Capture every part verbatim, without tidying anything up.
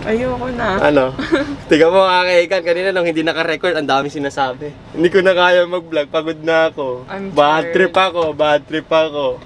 Ayoko na. Ano? Tiga mo mga kaigan, kanina nung hindi naka-record, ang daming sinasabi. Hindi ko na kaya mag-vlog, pagod na ako. I'm Bad tired. trip ako, bad trip ako.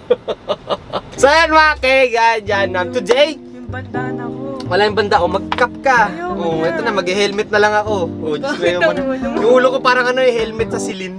So yan mga kaigan, dyan. Um, today, Yung bandana ko. wala yung banda ko, mag-cap ka. Ayoko Oh, na. ito na, mag-helmet na lang ako. Oh, just Bakit yung, ang ulo mo? yung ulo ko parang ano, yung helmet sa silin.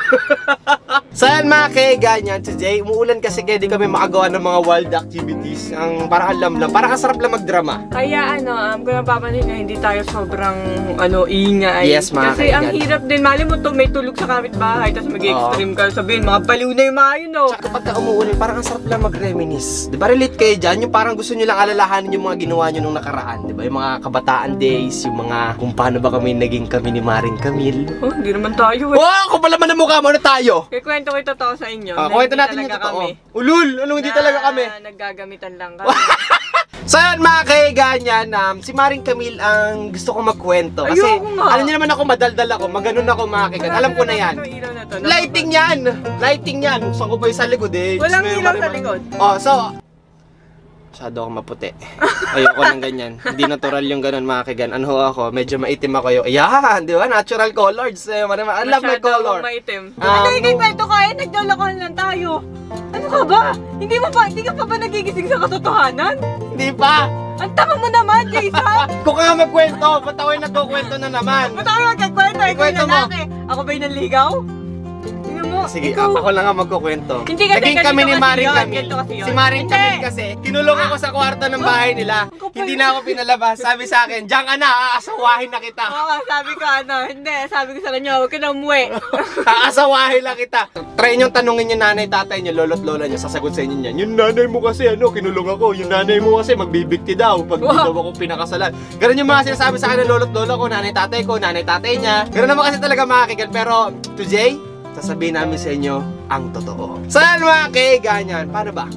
So yan mga kaigan yan, today, umuulan kasi kaya di kami makagawa ng mga wild activities. Ang parang alam lang, parang kasarap lang magdrama. Kaya ano, um, kung napapansin na hindi tayo sobrang ano, ingay. Yes, mga Kasi ang kaigan. hirap din, mali mo to, may tulog sa kapitbahay, tapos mag-extreme ka, sabihin, mga baliw na yung mga yun, no? Tsaka kapag ka umuulan, parang ang sarap lang mag-reminisce. Di ba relate kayo dyan? Yung parang gusto nyo lang alalahanin yung mga ginawa nyo nung nakaraan. Di ba? Yung mga kabataan days, yung mga kung paano ba kami naging kami ni Maring Camille. Oh, hindi naman tayo eh. Oh, kung pala man ang mukha mo na tayo! Kaya kwento ko yung totoo sa inyo. Ah, na kwento hindi natin yung talaga totoo. kami. Ulul! Anong hindi Na talaga kami? Naggagamitan lang kami. So yun mga kaiganyan, um, si Maring Camille ang gusto kong magkwento. Kasi Ayoko nga. alam niyo naman ako, madaldal ako, maganon ako mga kaiganyan. Alam ko na yan. Anong ilaw na to? Lighting yan! Lighting yan! Buksan ko pa yung sa likod eh. Walang Diyos ko, ilaw Maring- sa likod. Oh, so, masyado akong maputi. Ayoko ng ganyan. Hindi natural yung ganun mga kaigan. Ano ho ako, medyo maitim ako yung, ayan, di ba? Natural colors. Eh, Maring- I love my Masyado color. akong maitim. Um, ano yung kwento ko eh? Naglolokohan lang tayo. Ano ka ba? Hindi mo pa, hindi ka pa ba nagigising sa katotohanan? Hindi pa! Ang tama mo naman, Jason! Kung ka nga magkwento, ba't ako'y nagkukwento na naman? Ba't ako magkakwento? Ikaw Ikwento yung mo. lalaki. Ako ba yung nanligaw? Tingnan mo, Sige, ikaw. ako lang ang magkukwento. Hindi kasi Naging ganito kami ni kasi Maring yun, Camille. ganito kasi yun. Si Maring Hindi. Camille kasi, kinulong ako sa kwarto ng bahay nila. Ang kapal Hindi mo. na ako pinalabas. Sabi sa akin, diyan ka na, aasawahin na kita. Oo, sabi ko ano, hindi, sabi ko sa kanya, huwag ka na umuwi. Aasawahin lang kita. Try niyong tanungin yung nanay, tatay niyo, lolo't lola niyo, sasagot sa inyo niyan. Yung nanay mo kasi, ano, kinulong ako. Yung nanay mo kasi, magbibigti daw pag hindi Wow. daw ako pinakasalan. Ganun yung mga sinasabi sa akin ng lolo't lola ko, nanay, tatay ko, nanay, tatay niya. Ganun naman kasi talaga mga kaigan. Pero, today, sasabihin namin sa inyo ang totoo. Saan mga kaiganyan? Paano ba?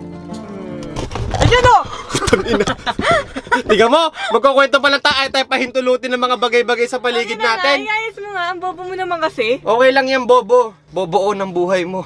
Ayan o! Tiga mo, magkukwento pala tayo, tayo pahintulutin ng mga bagay-bagay sa paligid natin. Ay, ayos mo nga, ang bobo mo naman kasi. Okay lang yan, Bobo. Bobo ng buhay mo.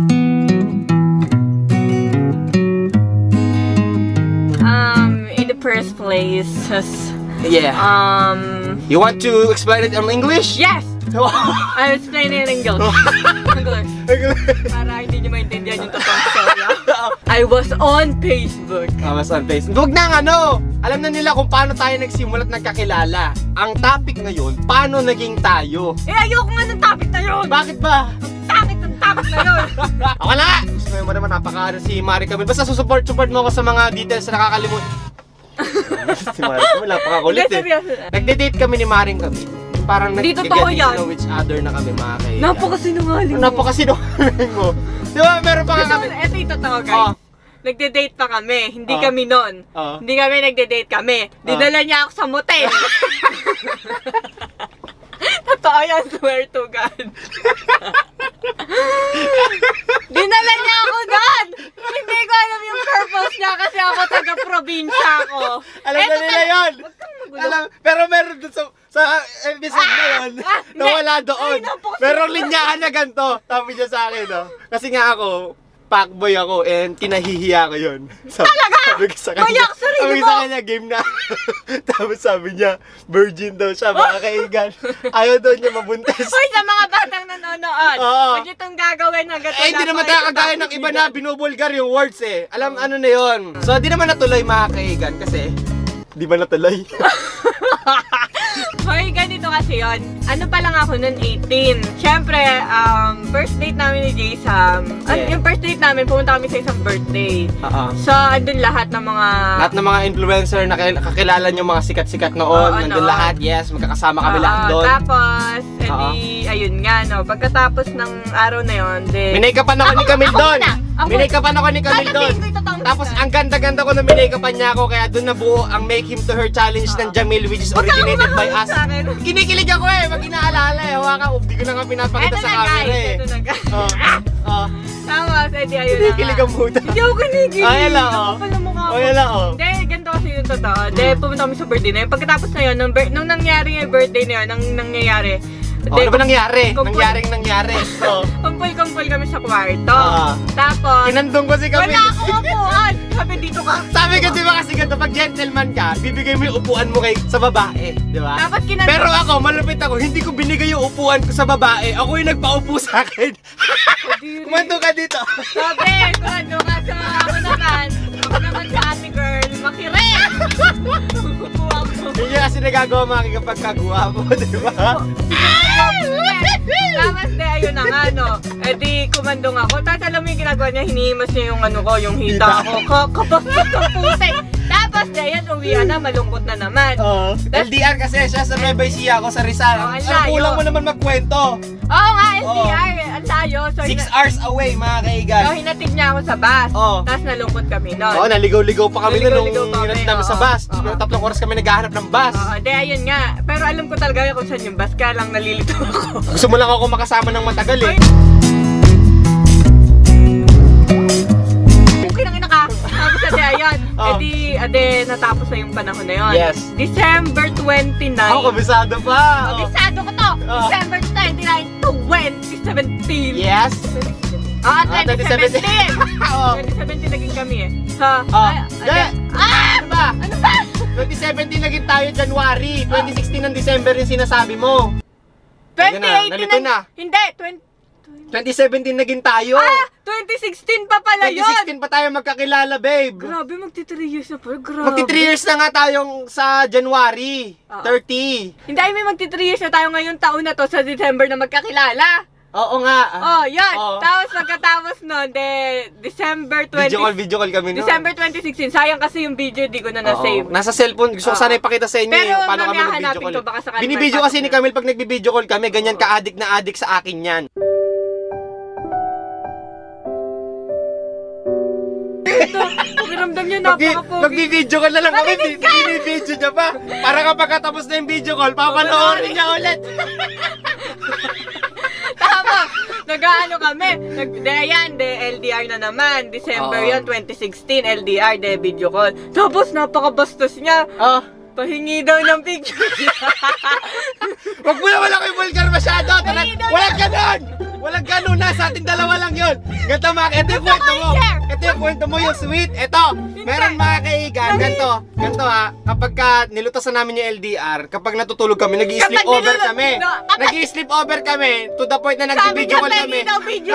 Um, in the first place, Yeah. um, You want to explain it in English? yes! I'll explain it in English. English. Para hindi nyo maintindihan yung totoong story. I was on Facebook. Kamas on face. Huwag na nga, ano! Alam na nila kung paano tayo nagsimula at nagkakilala. Ang topic ngayon, paano naging tayo? Eh, ayoko nga ng topic na yun! Bakit ba? Sakit ng topic na yun! Ako na nga! Gusto mo naman napaka si Maring Camille. Basta susupport-support mo ako sa mga details na nakakalimutan. Si Maring Camille, napakakulit Hindi, eh. seryoso. Nagde-date kami ni Maring Camille. Parang Hindi nag-get totoo to yan. know each other na kami mga kaibigan. Napakasinungaling mo. Napakasinungaling mo. Di ba, meron pa nga Gusto mo, kami. eto yung totoo guys. Oh. Nagde-date pa kami. Hindi Oh. kami nun. Oh. Hindi kami nagde-date kami. Dinala niya ako sa motel. Totoo yan, swear to God. Dinala niya ako doon. Hindi ko alam yung purpose niya kasi ako taga-probinsya ako. Alam na Eto nila tal- yun. Huwag kang magulo. Alam, pero meron dun sa, sa episode na yun, ah, na wala hindi. doon. Ay, napaka- Merong linyahan na ganito. Sabi niya sa akin, no? Kasi nga ako, fuckboy ako and kinahihiya ko yun. Sabi, Talaga? Sabi ko sa kanya, Mayak sarili sabi ko mo. sa kanya, game na. Tapos sabi niya, virgin daw siya, mga kaigan. Ayaw daw niya mabuntis. Hoy, sa mga batang nanonood, Oo. huwag niyo itong gagawin hanggat Eh, hindi naman tayo kagaya ng iba na binubulgar yung words eh. Alam, ano na yun. So, di naman natuloy mga kaigan kasi, di ba natuloy? Hoy, ganito kasi yun. Ano pa lang ako nun, eighteen. Siyempre, um, first date namin ni Jay Sam. An- Yeah. Yung first date namin, pumunta kami sa isang birthday. Oo. So, andun lahat ng mga... Lahat ng mga influencer na kil- kakilala nyo mga sikat-sikat noon, Oo, nandun noon. lahat, yes, magkakasama kami Oo, lahat doon. Tapos, Oo. edi, ayun nga, no. Pagkatapos ng araw na yun, de... Minake-upan ako ni Ako- Camille ako doon. muna. Ako- Minake-upan ako ni Camille doon. Sasabihin ko yung totoong Tapos story. ang ganda-ganda ko na minake-upan niya ako kaya doon nabuo ang Make Him to Her challenge ng Jamil which is Huwag kang originated by humahawak us. sa akin. Kinikilig ako eh, pag inaalala eh. Hawakan, oh, di ko na nga pinapakita Eto sa na camera guys, eh. eto na guys. Oh, oh. Tapos, edi, ayun na Kinikilig nga. ang puta. Hindi ako kinikilig. Ah, yan lang, oh. Ang kapal ng mukha ko. Oh, yan lang, oh. Hindi, ganito kasi yung totoo. Hindi, pumunta kami sa birthday na yun. Pagkatapos na yun, nung, bir- nung nangyari yung birthday na yun, nung nangyayari, Oh, ano ba nangyari? kumpul- Nangyaring nangyari. So, Kumpul-kumpul kami sa kwarto. Ah. Tapos, kinandong ko si kami. wala akong upuan. Sabi dito ka. Sabi ko, di ba kasi ganito, pag gentleman ka, bibigay mo yung upuan mo kay sa babae, di ba? Tapos kinandong. Pero ako, malupit ako, hindi ko binigay yung upuan ko sa babae. Ako yung nagpaupo sa akin. Kumando ka dito. Sabi, kumando ka sa ako naman. Ako naman sa ate girl. Makirin. Upo ako. Hindi kasi nagagawa mga kapag kagawa mo, di ba? Tapos de, ayun na nga, no. Eh di, kumandong ako. Tapos alam mo yung ginagawa niya, hinihimas niya yung ano ko, yung hita Hita. ko. Ka- Kapastos ng putik. Tapos de, yan, uwian na, malungkot na naman. Oo. L D R kasi siya sa Nueva Ecija, ako sa Rizal. Oh, ang Ano, layo. kulang mo naman magkwento. Oo nga, S D R. Ang layo. So, Six hina- hours away, mga kaigan. so, hinatid niya ako sa bus. Oo. Tapos nalungkot kami nun. Oo, naligaw-ligaw pa kami nun nung Naligaw-ligaw pa kami, hinatid namin sa oo. bus. Oo. Pero tatlong oras kami naghahanap ng bus. Oo, de, ayun nga. Pero alam ko talaga kung saan yung bus, kaya lang nalilito ako. Gusto mo lang ako makasama ng matagal eh. Ay, okay lang ina ka. Tapos ade, ayan. Oh. Eh di, ade, natapos na yung panahon na yun. Yes. December twenty-nine. Ako, kabisado pa. Kabisado ko to. Oh. December twenty-nine, twenty seventeen. Yes. Ah, Ah, twenty twenty seventeen. seventeen. Oo. twenty seventeen naging kami eh. Ha? Oh. Ay, ade. Yeah. Ah! Ano ba? Ano ba? twenty seventeen naging tayo January. twenty sixteen ng December yung sinasabi mo. twenty eighteen nalito na. Hindi, twenty twenty seventeen naging tayo. Ah! twenty sixteen pa pala twenty yun! sixteen pa tayo magkakilala, babe. Grabe, magti-three years na po. Grabe. Magti three years na nga tayong sa January. Oo. thirty. Hindi, ay may magti-three years na tayo ngayong taon na to sa December na magkakilala. Oo nga. Oh, yan. Oo. Tapos pagkatapos nun, de, December twenty... Video call, video call kami no. December twenty sixteen. Sayang kasi yung video, di ko na na-save. Oo. Nasa cellphone. Gusto ko Oo. sana ipakita sa inyo Pero yung paano kami mamaya mag-video hanapin call. ko, baka sakali Binibideo may kasi ni pasok Camille pag nagbi-video call kami, ganyan ka-addict na addict sa akin yan. Ito, pakiramdam niya Nagbi- napaka-pogi. Nagbi-video call na lang kami, Makinig ka! binibideo niya pa. Para kapag katapos na yung video call, papanoorin niya ulit. Tama. Nag-ano kami. Nag de, yan, de, L D R na naman. December Oo. yun, twenty sixteen, L D R, de, video call. Tapos, napaka-bastos niya. Oh. Pahingi daw ng picture. Wag mo na wala kayo vulgar masyado. Tara, Ay, no, walang ganon! Walang ganon na, sa ating dalawa lang yun. Ganito mga, ito yung Gusto kwento ko mo. i-share. Ito yung kwento mo, yung sweet. Ito, meron mga kaigan, ganito. Ganito ha, kapag ka nilutasan namin yung L D R, kapag natutulog kami, nag-i-sleep Kapag over nilulu- kami. no, kapag- Nag-i-sleep over kami, to the point na Sabi nag-video niya, call kami. pahingi daw video.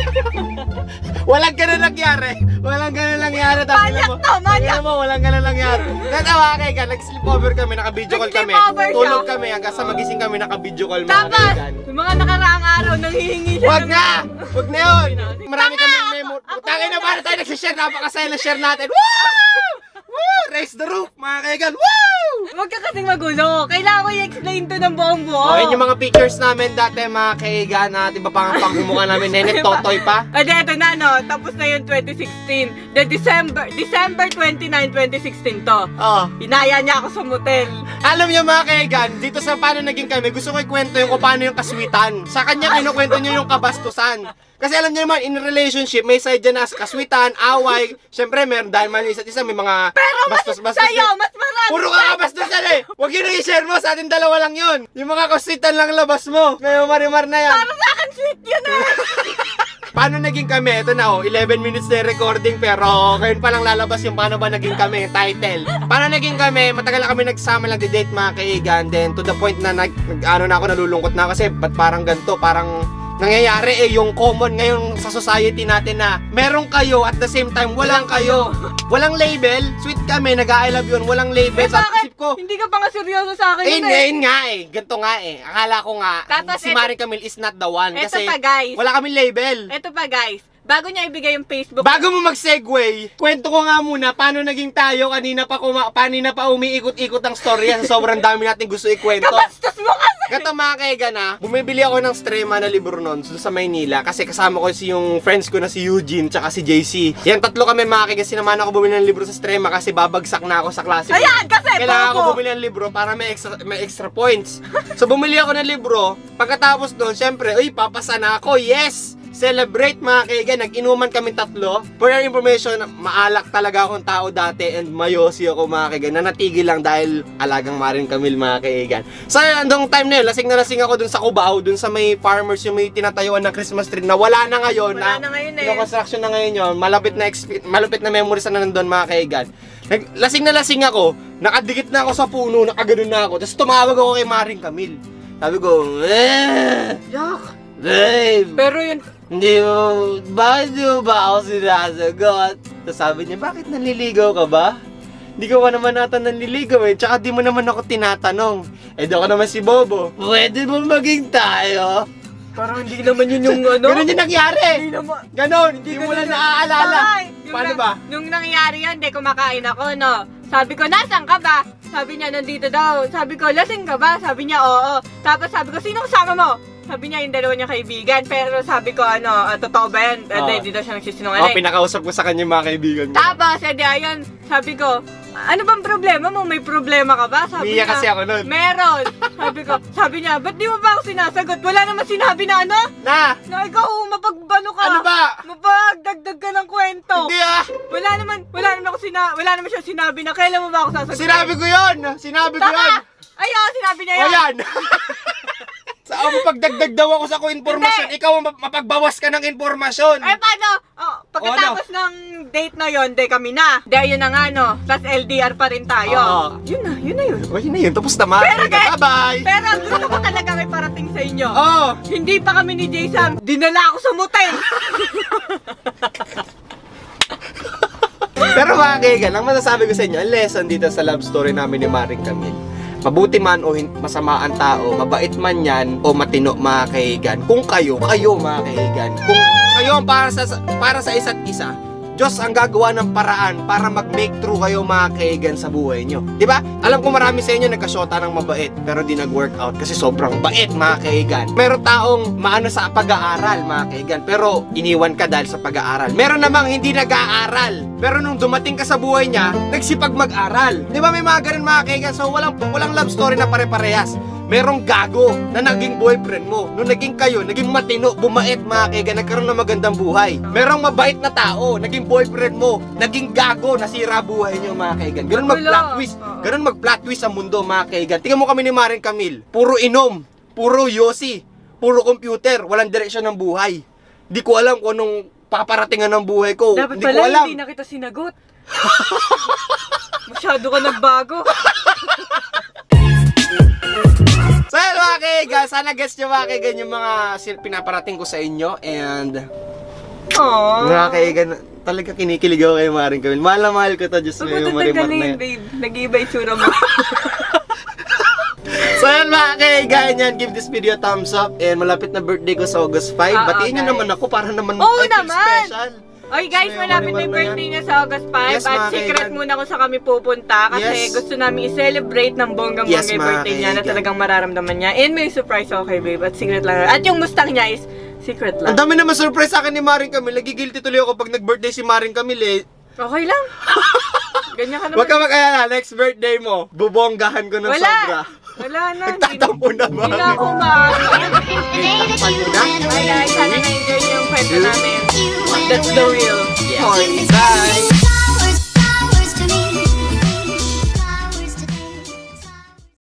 Walang ganun nangyari. Walang ganun nangyari. Manyak to, manyak. Tingnan mo, walang ganun nangyari. Natawa kay ka, nag-sleep over kami, naka-video call kami. Nag-sleep over siya. Tulog kami hanggang sa magising kami, naka-video call mga Tapos, kaigan. yung mga nakaraang araw, nanghihingi siya. Wag ng- na! Wag na yun! Marami Tama! kami memo. Tangin na para tayo nagsishare, napakasaya na share natin. Woo! Woo! Raise the roof, mga kaigan. Woo! Huwag ka kasing magulo. Kailangan ko i-explain to ng buong buo. Oh, yun yung mga pictures namin dati, mga kaigan, at iba pang pangmumukha namin. Nenek Totoy pa. Ah, di, eto na, no. Tapos na yung twenty sixteen. The December, December twenty-ninth, twenty sixteen to. Oh. Inaya niya ako sa motel. Alam niyo mga kaigan, dito sa paano naging kami, gusto ko ikwento yung kung paano yung kaswitan. Sa kanya kinukwento niyo yung kabastusan. Kasi alam niyo naman, in relationship, may side dyan na kaswitan, away. Siyempre, meron dahil man isa't isa, may mga Pero mas bastos-bastos. sa'yo, mas marami. Puro ka kabastusan eh! Huwag yun na i-share mo, sa atin dalawa lang yun. Yung mga kaswitan lang labas mo. Ngayon marimar na yan. Para sa akin, sweet yun eh. Paano naging kami? Ito na oh, eleven minutes na yung recording pero ngayon pa lang lalabas yung paano ba naging kami, title. Paano naging kami? Matagal na kami nagsama, nagde-date mga kaigan. Then to the point na nag, nag ano na ako, nalulungkot na kasi ba't parang ganito, parang nangyayari eh yung common ngayon sa society natin na meron kayo at the same time walang kayo. Walang label, sweet kami, nag-I love yun, walang label. Eh, Sa bakit? isip ko, Hindi ka pa nga seryoso sa akin eh, yun hindi, eh. yun nga eh. Ganito nga eh. Akala ko nga, Tapos si eto- Marie Camille is not the one. Eto Kasi pa, guys. wala kaming label. Eto pa guys, bago niya ibigay yung Facebook. Bago mo mag-segue, kwento ko nga muna paano naging tayo kanina pa kuma kanina pa umiikot-ikot ang storya sa sobrang dami natin gusto ikwento. Kabastos mo kasi. Gato mga kaigan na, bumibili ako ng Strema na libro nun doon sa Maynila kasi kasama ko si yung friends ko na si Eugene tsaka si J C. Yan tatlo kami mga kaigan, sinamahan ako bumili ng libro sa Strema kasi babagsak na ako sa klase. Ayan, kasi Kailangan bobo. ko bumili ng libro para may extra, may extra points. So bumili ako ng libro, pagkatapos doon, syempre, uy, papasa na ako, yes! celebrate mga kaigan. Nag-inuman kami tatlo. For your information, maalak talaga akong tao dati and mayosi ako mga kaigan. Nanatigil lang dahil alagang Maring Camille mga kaigan. So andong time na yun, lasing na lasing ako dun sa Cubao, dun sa may farmers yung may tinatayuan ng Christmas tree na wala na ngayon. Wala na, na ngayon eh. Construction na ngayon yun. Malapit na, malapit na memories na nandun mga kaigan. Lasing na lasing ako, nakadikit na ako sa puno, nakaganon na ako. Tapos tumawag ako kay Maring Camille. Sabi ko, eh, Yak! babe, Pero yun, hindi mo, bakit di mo ba ako sinasagot? Tapos sabi niya, bakit nanliligaw ka ba? Hindi ko ka naman nata nanliligaw eh, tsaka di mo naman ako tinatanong. Eh, doon ka naman si Bobo. Pwede mo maging tayo? parang hindi naman yun yung ano. Ganon yung nangyari. Hindi naman. Ganon, hindi mo lang naaalala. Ay, yung Paano na- ba? Nung nangyari yun, hindi kumakain ako, no? Sabi ko, nasan ka ba? Sabi niya, nandito daw. Sabi ko, lasing ka ba? Sabi niya, oo. Tapos sabi ko, sino kasama mo? Sabi niya, yung dalawa niya kaibigan. Pero sabi ko, ano, ah, totoo ba yan? Oo. Hindi daw siya Oh, nagsisinungaling. pinakausap ko sa kanya yung mga kaibigan ko. Tapos, edi ayun, sabi ko, ano bang problema mo? May problema ka ba? Sabi Umiiyak niya, kasi ako nun. meron. Sabi ko, sabi niya, ba't di mo ba ako sinasagot? Wala naman sinabi na ano? Na! Na ikaw, mapagbano ka. Ano ba? Mapagdagdag ka ng kwento. Hindi ah! Wala naman, wala naman ako sina, wala naman siya sinabi na kailan mo ba ako sasagutin? Sinabi ko yun! Sinabi ko yun! Taka! Ayaw, sinabi niya O yun. yan! Sa ako mapagdagdag daw ako sa ko informasyon, Hindi. ikaw map- mapagbawas ka ng informasyon. Eh, paano? Oh, pagkatapos ng date na yon, de kami na. De, ayun na nga, no. Tapos L D R pa rin tayo. Oo. Yun na, yun na yun. O yun na yun, tapos naman. Pero guys- Bye-bye! Pero ang gusto ko talaga may parating sa inyo. Oh! Hindi pa kami ni Jason, dinala ako sa motel. Pero mga kaigan, ang masasabi ko sa inyo, ang lesson dito sa love story namin ni Maring Camille. Mabuti man o hin- masama ang tao, mabait man yan o matino mga kaigan. Kung kayo, kayo mga kaigan. Kung kayo ang para sa, para sa isa't isa, Diyos ang gagawa ng paraan para mag-make through kayo mga kaigan sa buhay nyo. Diba? Alam ko marami sa inyo nagkasyota ng mabait pero di nag-workout kasi sobrang bait mga kaigan. Meron taong maano sa pag-aaral mga kaigan pero iniwan ka dahil sa pag-aaral. Meron namang hindi nag-aaral pero nung dumating ka sa buhay niya, nagsipag mag-aral. Diba may mga ganun mga kaigan? So walang, walang love story na pare-parehas. Merong gago na naging boyfriend mo. Nung naging kayo, naging matino, bumait mga kaigan, nagkaroon ng magandang buhay. Merong mabait na tao, naging boyfriend mo, naging gago, nasira buhay niyo mga kaigan. Ganun mag-plot twist. Ganun mag-plot twist ang mundo mga kaigan. Tingnan mo kami ni Maring Camille. Puro inom, puro yosi, puro computer, walang direksyon ng buhay. Di ko alam kung anong paparatingan ng buhay ko. Dapat Di ko pala alam. hindi na kita sinagot. Masyado ka nagbago. So yun mga kaigan, sana guess nyo mga kaigan yung mga sil- pinaparating ko sa inyo. And Aww. mga kaigan, talaga kinikilig ako kay Maring Camille. Mahal na mahal ko to, Diyos Ba't mo yung ang marimar na galing, yan. babe? Nag-iiba yung tsura mo. So yun mga kaigan, yan, give this video a thumbs up. And malapit na birthday ko sa August fifth. Oo, Batiin nyo guys. naman ako para naman Oo I feel naman. special. Okay guys, So, malapit na marimar yung na birthday yan. niya sa August five. Yes, At mga secret kaigan. muna kung sa kami pupunta. Kasi Yes. gusto namin i-celebrate ng bonggang Yes, bongga yung mga birthday niya na kaigan. talagang mararamdaman niya. And may surprise ako kay babe. At secret lang. At yung Mustang niya is secret Ang lang. dami naman surprise sa akin ni Maring Camille. Nagigilty tuloy ako pag nag-birthday si Maring Camille eh. Okay lang. Ganyan ka naman. Huwag ka mag-alala, next birthday mo, bubonggahan ko ng Wala. sobra. Wala na. Nagtatampo na ba? Hindi na ako umaasa. Pagod na? Bye guys, sana na-enjoy niyo yung kwento namin. That's the real story. Bye!